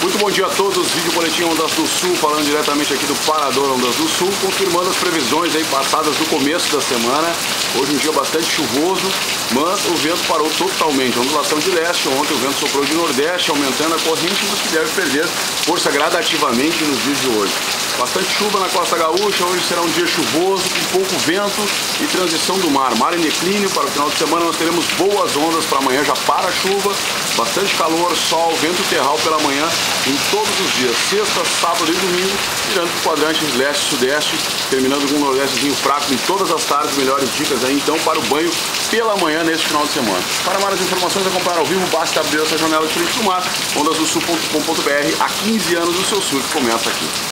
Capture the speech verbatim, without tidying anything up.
Muito bom dia a todos, vídeo boletim Ondas do Sul, falando diretamente aqui do Parador Ondas do Sul, confirmando as previsões aí passadas do começo da semana. Hoje um dia bastante chuvoso, mas o vento parou totalmente, ondulação de leste. Ontem o vento soprou de nordeste, aumentando a corrente, mas que deve perder força gradativamente nos dias de hoje. Bastante chuva na costa gaúcha, hoje será um dia chuvoso, com pouco vento e transição do mar. Mar em declínio, para o final de semana nós teremos boas ondas para amanhã, já para a chuva, bastante calor, sol, vento terral pela manhã em todos os dias, sexta, sábado e domingo, virando para o quadrante leste e sudeste, terminando com um nordestezinho fraco em todas as tardes. Melhores dicas aí então para o banho pela manhã neste final de semana. Para mais informações, acompanhar ao vivo, basta abrir essa janela de frente do mar, ondas do sul ponto com ponto br. Há quinze anos o seu surf começa aqui.